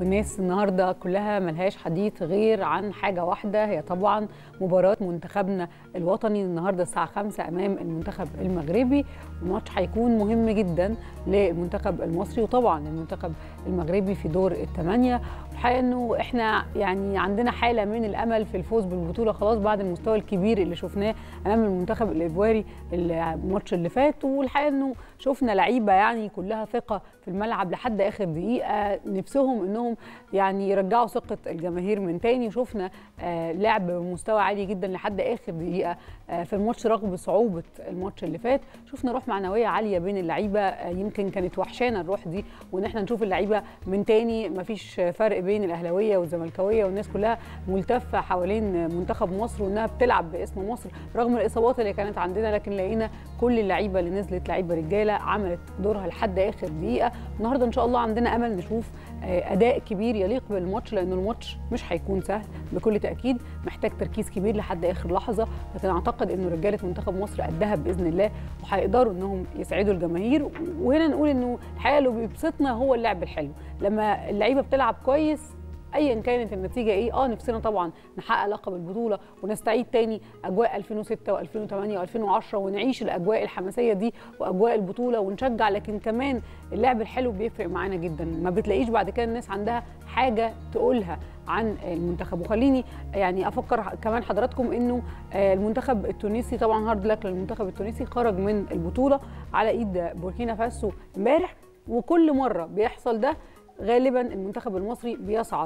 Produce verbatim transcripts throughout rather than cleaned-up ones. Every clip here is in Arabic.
والناس النهارده كلها ملهاش حديث غير عن حاجه واحده، هي طبعا مباراه منتخبنا الوطني النهارده الساعه خمسة امام المنتخب المغربي. الماتش هيكون مهم جدا للمنتخب المصري وطبعا المنتخب المغربي في دور الثمانيه. الحقيقه انه احنا يعني عندنا حاله من الامل في الفوز بالبطوله خلاص بعد المستوى الكبير اللي شفناه امام المنتخب الايفواري الماتش اللي فات، والحقيقه انه شفنا لعيبه يعني كلها ثقه في الملعب لحد اخر دقيقه، نفسهم انهم يعني يرجعوا ثقه الجماهير من تاني. وشفنا آه لعب بمستوى عالي جدا لحد اخر دقيقه آه في الماتش رغم صعوبه الماتش اللي فات. شفنا روح معنويه عاليه بين اللعيبه، آه يمكن كانت وحشانه الروح دي، وان احنا نشوف اللعيبه من تاني مفيش فرق بين الاهلاويه والزملكاويه والناس كلها ملتفه حوالين منتخب مصر وانها بتلعب باسم مصر رغم الاصابات اللي كانت عندنا، لكن لقينا كل اللعيبه اللي نزلت لعيبه رجاله عملت دورها لحد اخر دقيقه. النهارده ان شاء الله عندنا امل نشوف اداء كبير يليق بالماتش، لانه الماتش مش هيكون سهل بكل تاكيد، محتاج تركيز كبير لحد اخر لحظه، لكن اعتقد انه رجاله منتخب مصر قدها باذن الله وهيقدروا انهم يسعدوا الجماهير. وهنا نقول انه الحقيقه اللي بيبسطنا هو اللعب الحلو، لما اللعيبه بتلعب كويس ايا كانت النتيجه ايه. اه نفسنا طبعا نحقق لقب البطوله ونستعيد تاني اجواء ألفين وستة وألفين وثمانية وألفين وعشرة ونعيش الاجواء الحماسيه دي واجواء البطوله ونشجع، لكن كمان اللعب الحلو بيفرق معانا جدا. ما بتلاقيش بعد كده الناس عندها حاجه تقولها عن المنتخب. وخليني يعني افكر كمان حضراتكم انه المنتخب التونسي طبعا هارد لك للمنتخب التونسي، خرج من البطوله على ايد بوركينا فاسو امبارح، وكل مره بيحصل ده غالبا المنتخب المصري بيصعد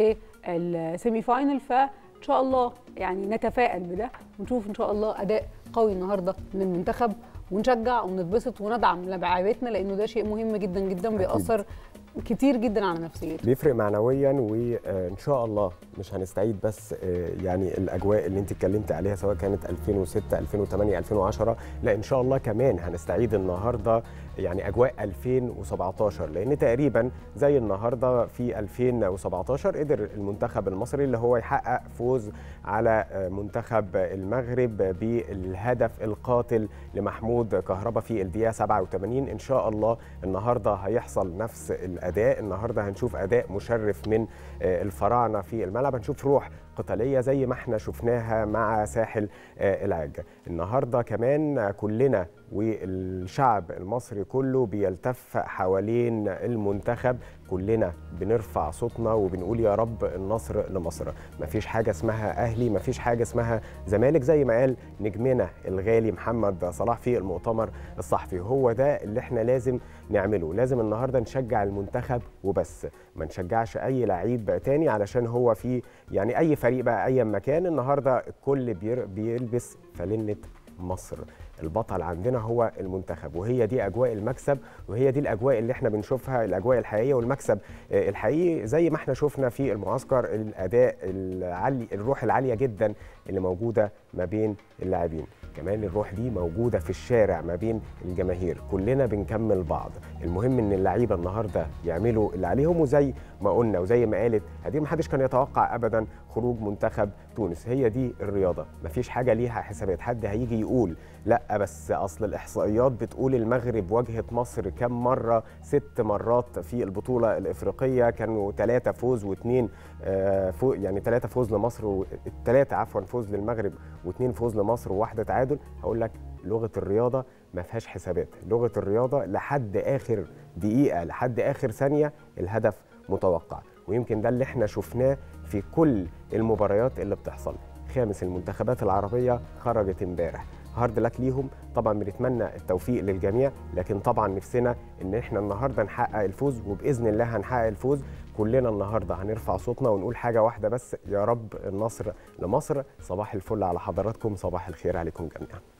للسيمي فاينل، فان شاء الله يعني نتفائل بده ونشوف ان شاء الله اداء قوي النهارده من المنتخب ونشجع ونتبسط وندعم لاعبتنا، لانه ده شيء مهم جدا جدا بيأثر كتير جدا على نفسيتهم، بيفرق معنويا. وان شاء الله مش هنستعيد بس يعني الاجواء اللي انت اتكلمت عليها سواء كانت ألفين وستة ألفين وثمانية ألفين وعشرة، لا ان شاء الله كمان هنستعيد النهارده يعني اجواء ألفين وسبعتاشر، لان تقريبا زي النهارده في ألفين وسبعتاشر قدر المنتخب المصري اللي هو يحقق فوز على منتخب المغرب بالهدف القاتل لمحمود كهربا في الدقيقه سبعة وثمانين. ان شاء الله النهارده هيحصل نفس الاداء، النهارده هنشوف اداء مشرف من الفراعنه في الملعب، هنشوف روح قتاليه زي ما احنا شفناها مع ساحل العاج. النهارده كمان كلنا والشعب المصري كله بيلتف حوالين المنتخب، كلنا بنرفع صوتنا وبنقول يا رب النصر لمصر. مفيش حاجه اسمها اهلي، مفيش حاجه اسمها زمالك، زي ما قال نجمنا الغالي محمد صلاح في المؤتمر الصحفي. هو ده اللي احنا لازم نعمله، لازم النهارده نشجع المنتخب وبس، ما نشجعش اي لعيب تاني علشان هو في يعني اي فريق بقى اي مكان. النهارده الكل بيلبس فانلة مصر، البطل عندنا هو المنتخب، وهي دي اجواء المكسب وهي دي الاجواء اللي احنا بنشوفها، الاجواء الحقيقيه والمكسب الحقيقي زي ما احنا شفنا في المعسكر، الاداء العالي، الروح العاليه جدا اللي موجوده ما بين اللاعبين، كمان الروح دي موجوده في الشارع ما بين الجماهير، كلنا بنكمل بعض. المهم ان اللعيبه النهارده يعملوا اللي عليهم، وزي ما قلنا وزي ما قالت هدير، ما حدش كان يتوقع ابدا خروج منتخب تونس. هي دي الرياضه، مفيش حاجه ليها حسابات. حد هيجي يقول لا بس اصل الاحصائيات بتقول المغرب واجهت مصر كم مره؟ ست مرات في البطوله الافريقيه، كانوا ثلاثه فوز واثنين آه فوز، يعني ثلاثه فوز لمصر والثلاثه عفوا فوز للمغرب واثنين فوز لمصر وواحده تعادل. هقول لك لغه الرياضه ما فيهاش حسابات، لغه الرياضه لحد اخر دقيقه لحد اخر ثانيه الهدف متوقع، ويمكن ده اللي احنا شفناه في كل المباريات اللي بتحصل. خامس المنتخبات العربيه خرجت امبارح، هارد لك ليهم، طبعا بنتمنى التوفيق للجميع، لكن طبعا نفسنا ان احنا النهارده نحقق الفوز، وباذن الله هنحقق الفوز. كلنا النهارده هنرفع صوتنا ونقول حاجه واحده بس، يا رب النصر لمصر. صباح الفل على حضراتكم، صباح الخير عليكم جميعا.